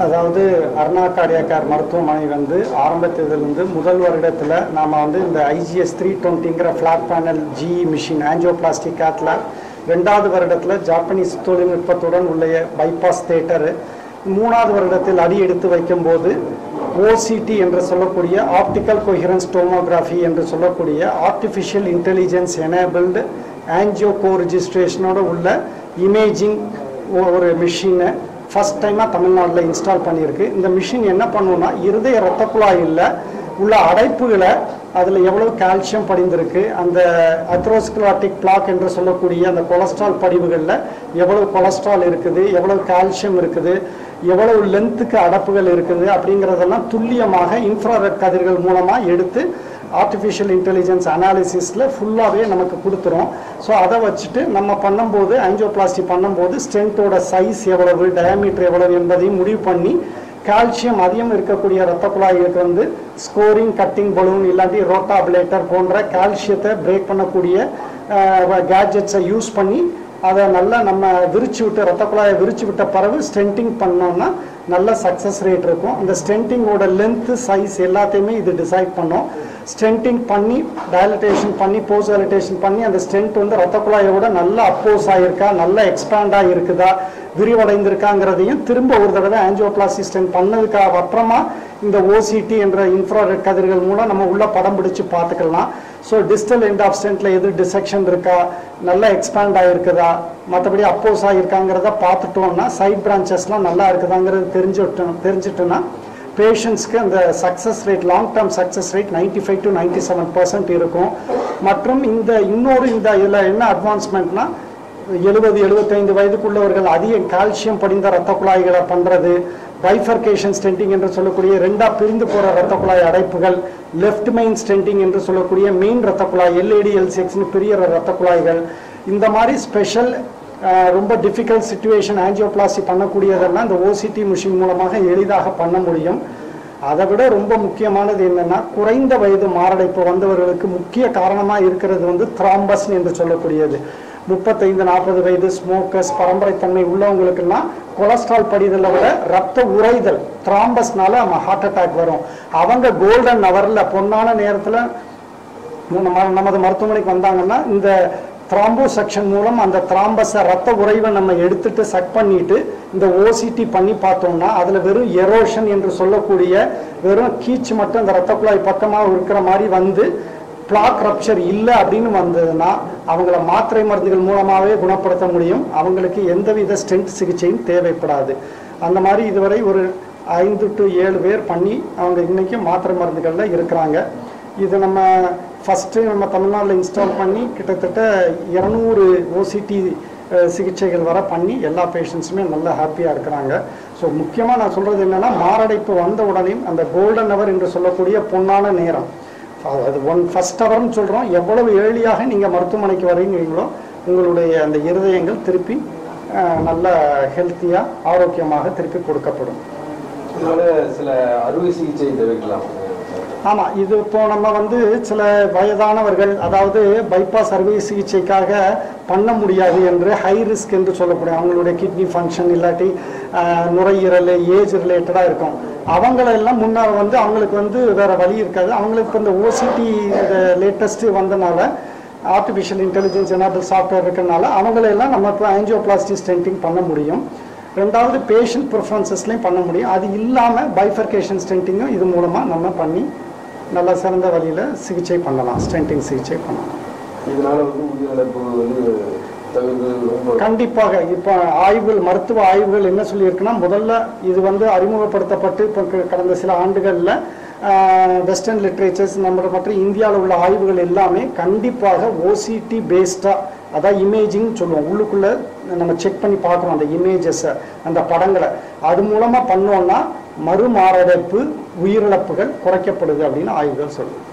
அதாவது Aruna cardiac care மருத்துவமனை வந்து ஆரம்பத்திலிருந்து முதல் வருடத்தில் நாம் வந்து இந்த ஐஜிஎஸ் 320ங்கிற flat panel GE machine angioplastic cath lab, ரெண்டாவது வருடத்தில் ஜாப்பனீஸ் தொழில்நுட்பத்துடன் உள்ள பைபாஸ் தேட்டரு, மூணாவது வருடத்தில் அடி எடுத்து வைக்கும்போது ஓசிடி என்று சொல்லக்கூடிய ஆப்டிக்கல் கொஹிரன்ஸ் டோமோகிராஃபி என்று சொல்லக்கூடிய artificial intelligence enabled angio co ரிஜிஸ்ட்ரேஷனோட உள்ள இமேஜிங் ஒரு மிஷினை ஃபஸ்ட் டைமாக தமிழ்நாட்டில் இன்ஸ்டால் பண்ணியிருக்கு. இந்த மிஷின் என்ன பண்ணுன்னா இருதய இரத்த குழாயில் உள்ள அடைப்புகளை, அதில் எவ்வளோ கால்சியம் படிந்திருக்கு, அந்த அத்ரோஸ்க்லராட்டிக் பிளாக் என்று சொல்லக்கூடிய அந்த கொலஸ்ட்ரால் படிவுகளில் எவ்வளோ கொலஸ்ட்ரால் இருக்குது, எவ்வளோ கால்சியம் இருக்குது, எவ்வளவு லென்த்துக்கு அடப்புகள் இருக்குது அப்படிங்கிறதெல்லாம் துல்லியமாக இன்ஃப்ராரெட் கதிர்கள் மூலமாக எடுத்து ஆர்டிஃபிஷியல் இன்டெலிஜென்ஸ் அனாலிசிஸில் ஃபுல்லாகவே நமக்கு கொடுத்துரும். ஸோ அதை வச்சுட்டு நம்ம பண்ணும்போது ஆஞ்சியோபிளாஸ்டி பண்ணும்போது ஸ்டென்ட்டோட சைஸ் எவ்வளவு, டயாமீட்டர் எவ்வளவு என்பதையும் முடிவு பண்ணி கால்சியம் அதிகம் இருக்கக்கூடிய இரத்த குழாய்களுக்கு வந்து ஸ்கோரிங், கட்டிங் பலூன் இல்லாட்டி ரோட்டாபிலேட்டர் போன்ற கால்சியத்தை பிரேக் பண்ணக்கூடிய கேட்ஜெட்ஸை யூஸ் பண்ணி அதை நல்லா நம்ம விரிச்சு விட்டு இரத்த குழாயை விரிச்சு விட்ட பிறகு ஸ்டென்டிங் பண்ணோம்னா நல்ல சக்ஸஸ் ரேட் இருக்கும். அந்த ஸ்டென்டிங்கோட லென்த்து, சைஸ் எல்லாத்தையுமே இது டிசைட் பண்ணோம். ஸ்டென்டிங் பண்ணி டயலிட்டேஷன் பண்ணி போஸ்ட் டயலிட்டேஷன் பண்ணி அந்த ஸ்டென்ட் வந்து இரத்த குழாயோட நல்லா அப்போஸ் ஆகிருக்கா, நல்லா எக்ஸ்பேண்டாக இருக்குதா, விரிவடைந்திருக்காங்கிறதையும் திரும்ப ஒரு தடவை ஆஞ்சியோபிளாஸ்டி ஸ்டென்ட் பண்ணதுக்காக அப்புறமா இந்த ஓசிடி என்ற இன்ஃப்ராரெட் கதிர்கள் மூலம் நம்ம உள்ள படம் பிடிச்சு பார்த்துக்கலாம். ஸோ டிஸ்டல் எண்ட் ஆஃப் ஸ்டென்ட்டில் எது டிசெக்ஷன் இருக்கா, நல்லா எக்ஸ்பேண்ட் ஆகிருக்குதா, மற்றபடி அப்போஸ் ஆகிருக்காங்கிறத பார்த்துட்டோம்னா சைட் பிரான்ச்சஸ்லாம் நல்லா இருக்குதாங்கிறது தெரிஞ்சுட்டோன்னா பேஷண்ட்ஸ்க்கு அந்த success rate, long term success rate 95 to 97% இருக்கும். மற்றும் இந்த இதில் என்ன அட்வான்ஸ்மெண்ட்னா 70-75 வயதுக்குள்ளவர்கள் அதிக கால்சியம் படிந்த இரத்த குழாய்களை பண்ணுறது, பைஃபர்கேஷன் ஸ்டென்டிங் என்று சொல்லக்கூடிய ரெண்டா பிரிந்து போகிற இரத்த குழாய் அடைப்புகள், லெஃப்ட் மெயின் ஸ்டென்டிங் என்று சொல்லக்கூடிய மெயின் இரத்த குழாய் எல்ஏடி எல்சிஎக்ஸ்னு பெரிய இரத்த குழாய்கள், இந்த மாதிரி ஸ்பெஷல் ரொம்ப டிஃபிகல்ட் சிச்சுவேஷன் ஆஞ்சியோபிளாஸ்டி பண்ணக்கூடியதெல்லாம் இந்த ஓசிடி மிஷின் மூலமாக எளிதாக பண்ண முடியும். அதை விட ரொம்ப முக்கியமானது என்னென்னா, குறைந்த வயது மாரடைப்பு வந்தவர்களுக்கு முக்கிய காரணமாக இருக்கிறது வந்து த்ராம்பஸ் என்று சொல்லக்கூடியது. 35-40 வயது ஸ்மோக்கர்ஸ், பரம்பரைத்தன்மை உள்ளவங்களுக்கெல்லாம் கொலஸ்ட்ரால் படிதலை விட ரத்த உறைதல், த்ராம்பஸ்னால நம்ம ஹார்ட் அட்டாக் வரும். அவங்க கோல்டன் ஹவரில் பொன்னான நேரத்தில் நமது மருத்துவமனைக்கு வந்தாங்கன்னா இந்த த்ராம்போ செக்ஷன் மூலம் அந்த த்ராம்பஸை ரத்த உறைவை நம்ம எடுத்துட்டு சக் பண்ணிட்டு இந்த ஓசிடி பண்ணி பார்த்தோம்னா அதில் வெறும் எரோஷன் என்று சொல்லக்கூடிய வெறும் கீச்சு மட்டும் அந்த ரத்த குழாய் பக்கமாக இருக்கிற மாதிரி வந்து பிளாக் ரப்சர் இல்லை அப்படின்னு வந்ததுன்னா அவங்கள மாத்திரை மருந்துகள் மூலமாகவே குணப்படுத்த முடியும். அவங்களுக்கு எந்தவித ஸ்டென்ட் சிகிச்சையும் தேவைப்படாது. அந்த மாதிரி இதுவரை ஒரு 5 to 7 பேர் பண்ணி அவங்க இன்றைக்கும் மாத்திரை மருந்துகளில் இருக்கிறாங்க. இது நம்ம ஃபஸ்ட்டு நம்ம தமிழ்நாட்டில் இன்ஸ்டால் பண்ணி கிட்டத்தட்ட 200 ஓசிடி சிகிச்சைகள் வர பண்ணி எல்லா பேஷண்ட்ஸுமே நல்லா ஹாப்பியாக இருக்கிறாங்க. ஸோ முக்கியமாக நான் சொல்கிறது என்னென்னா, மாரடைப்பு வந்த உடனே அந்த கோல்டன் ஹவர் என்று சொல்லக்கூடிய பொன்னான நேரம், அது ஃபஸ்ட் ஹவர்னு சொல்கிறோம். எவ்வளவு ஏர்லியாக நீங்கள் மருத்துவமனைக்கு வரீங்களோ உங்களுடைய அந்த இருதயங்கள் திருப்பி நல்ல ஹெல்த்தியாக ஆரோக்கியமாக திருப்பி கொடுக்கப்படும். சில அறுவை சிகிச்சை தேவைக்கலாம். ஆமாம், இது இப்போ நம்ம வந்து சில வயதானவர்கள், அதாவது பைபாஸ் அறுவை சிகிச்சைக்காக பண்ண முடியாது என்று ஹை ரிஸ்க் என்று சொல்லக்கூடிய அவங்களுடைய கிட்னி ஃபங்க்ஷன் இல்லாட்டி நுரையீரல் ஏஜ் ரிலேட்டடாக இருக்கும். அவங்களெல்லாம் முன்னால் வந்து அவங்களுக்கு வந்து வேறு வழி இருக்காது. அவங்களுக்கு இப்போ இந்த ஓசிடி இந்த லேட்டஸ்ட்டு வந்தனால ஆர்டிஃபிஷியல் இன்டெலிஜென்ஸ் எனேபிள் சாஃப்ட்வேர் இருக்கிறனால அவங்களெல்லாம் நம்ம இப்போ ஆஞ்சியோபிளாஸ்டி ஸ்டென்டிங் பண்ண முடியும். ரெண்டாவது பேஷண்ட் ப்ரிஃபரன்சஸ்லையும் பண்ண முடியும். அது இல்லாமல் பைஃபர்கேஷன் ஸ்டென்டிங்கும் இது மூலமாக நம்ம பண்ணி நல்ல சிறந்த வழியில் சிகிச்சை பண்ணலாம், ஸ்டென்டிங் சிகிச்சை பண்ணலாம். இதனால வந்து உயிரிழப்பு வந்து கண்டிப்பாக இப்போ ஆய்வுகள், மருத்துவ ஆய்வுகள் என்ன சொல்லியிருக்குன்னா, முதல்ல இது வந்து அறிமுகப்படுத்தப்பட்டு இப்போ கடந்த சில ஆண்டுகளில் வெஸ்டர்ன் லிட்ரேச்சர்ஸ் நம்ம மற்றும் இந்தியாவில் உள்ள ஆய்வுகள் எல்லாமே கண்டிப்பாக ஓசிடி பேஸ்டாக, அதான் இமேஜிங் சொல்லுவோம், உள்ளுக்குள்ளே நம்ம செக் பண்ணி பார்க்குறோம் அந்த இமேஜஸை, அந்த படங்களை, அது மூலமாக பண்ணோன்னா மறுமாரடைப்பு, உயிரிழப்புகள் குறைக்கப்படுது அப்படின்னு ஆய்வுகள் சொல்லுது.